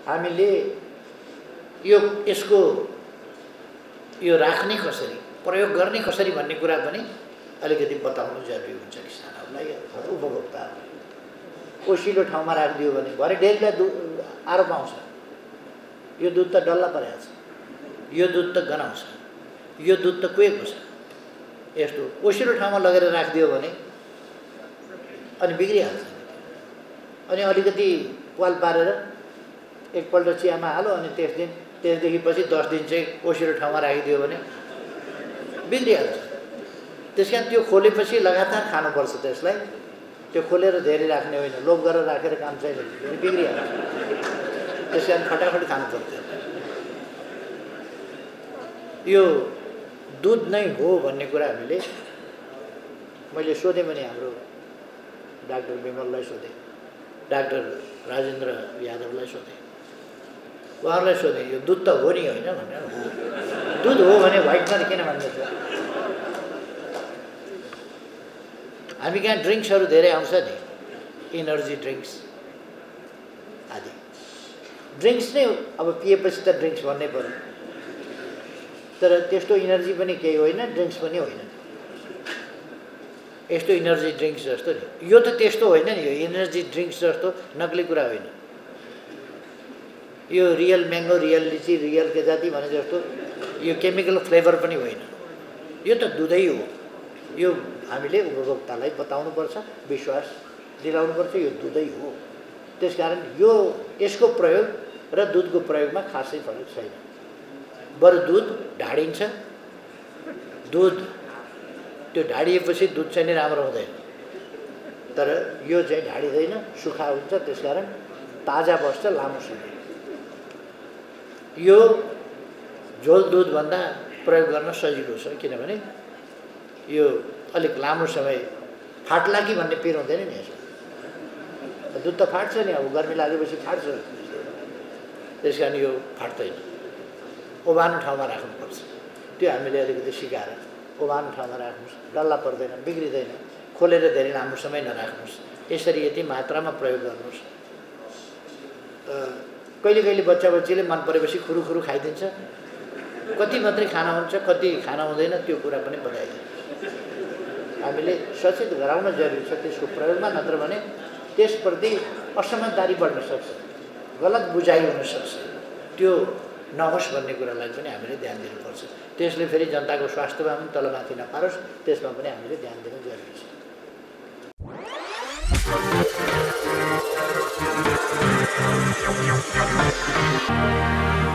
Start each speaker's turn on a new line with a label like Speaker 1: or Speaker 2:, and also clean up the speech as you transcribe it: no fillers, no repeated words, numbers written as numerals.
Speaker 1: हामीले यसको यो राख्ने कसरी, प्रयोग गर्ने कसरी भन्ने कुरा पनि अलिकति बताउनु जरुरी हुन्छ किसानहरूलाई, उपभोक्ताहरूलाई। ओसिलो ठाउँमा राखिदियो भने भरे डेरीलाई आरोप आउँछ, यो दुध त डल्ला परेको छ, यो दुध त गनाउँछ, यो दुध त कुहेको छ। यस्तो ओसिलो ठाउँमा लगेर राखिदियो भने अनि बिग्रिहाल्छ। अनि अलिकति पाल पारेर एकपल्ट चियामा हालो, अनि त्यसदेखि पछि 10 दिन चाहिँ ओसिलो ठाउँमा राखिदियो भने बिग्रिहाल्छ। त्यसकारण त्यो खोलेपछि लगातार खानुपर्छ त्यसलाई। त्यो खोलेर धेरै राख्ने होइन, लोभ गरेर राखेर काम छैन, बिग्रिहाल्छ। त्यसकारण फटाफट खानुपर्छ। यो दुध नै हो भन्ने कुरा मैले सोधेँ भने हाम्रो डाक्टर विमललाई सोधेँ, डाक्टर राजेन्द्र यादवलाई सोधेँ, उहाँहरूलाई सोधेँ यो दुध त हो नि होइन भनेर। दुध हो भने व्हाइटनर किन भन्दैछ? हामी कहाँ ड्रिङ्क्सहरू धेरै आउँछ नि, इनर्जी ड्रिङ्क्स आदि। ड्रिङ्क्स नै अब पिएपछि त ड्रिङ्क्स भन्नै पर्यो, तर त्यस्तो इनर्जी पनि केही होइन, ड्रिङ्क्स पनि होइन। यस्तो इनर्जी ड्रिङ्क्स जस्तो नि, यो त त्यस्तो होइन नि। यो इनर्जी ड्रिङ्क्स जस्तो नक्ली कुरा होइन। यो real mango, real litchi, real के जाति भने जस्तो यो केमिकल फ्लेभर पनि होइन। यो त दुधै हो। यो हामीले उपभोक्तालाई बताउनुपर्छ, विश्वास दिलाउनुपर्छ, यो दुधै हो। त्यसकारण यसको प्रयोग र दुधको प्रयोगमा खासै फरक छैन। बरु दुध ढाडिन्छ, दुध त्यो ढाडिएपछि दुध चाहिँ नि राम्रो हुँदैन, तर यो चाहिँ ढाडिँदैन, सुखा हुन्छ। त्यसकारण ताजा बस्छ, लामो समय। यो झोल दुधभन्दा प्रयोग गर्न सजिलो छ, किनभने यो अलिक लामो समय फाट्ला कि भन्ने पिर हुँदैन नि। यसो दुध त फाट्छ नि, अब गर्मी लागेपछि फाट्छ। त्यसकारण यो फाट्दैन। ओभानो ठाउँमा राख्नुपर्छ। त्यो हामीले अलिकति सिकाएर ओभानो ठाउँमा राख्नुहोस्, डल्ला पर्दैन, बिग्रिँदैन। खोलेर धेरै लामो समय नराख्नुहोस्, यसरी यति मात्रामा प्रयोग गर्नुहोस्। कहिले कहिले बच्चाबच्चीले मन परेपछि खुरुखुरु खाइदिन्छ, कति मात्रै खाना हुन्छ, कति खाना हुँदैन, त्यो कुरा पनि बताइदिन्छ। हामीले सचेत गराउन जरुरी छ त्यसको प्रयोगमा, नत्र भने त्यसप्रति असमझदारी बढ्न सक्छ, गलत बुझाइ हुन सक्छ। त्यो नहोस् भन्ने कुरालाई पनि हामीले ध्यान दिनुपर्छ। त्यसले फेरि जनताको स्वास्थ्यमा पनि तलमाथि नपारोस्, त्यसमा पनि हामीले ध्यान दिनु जरुरी छ।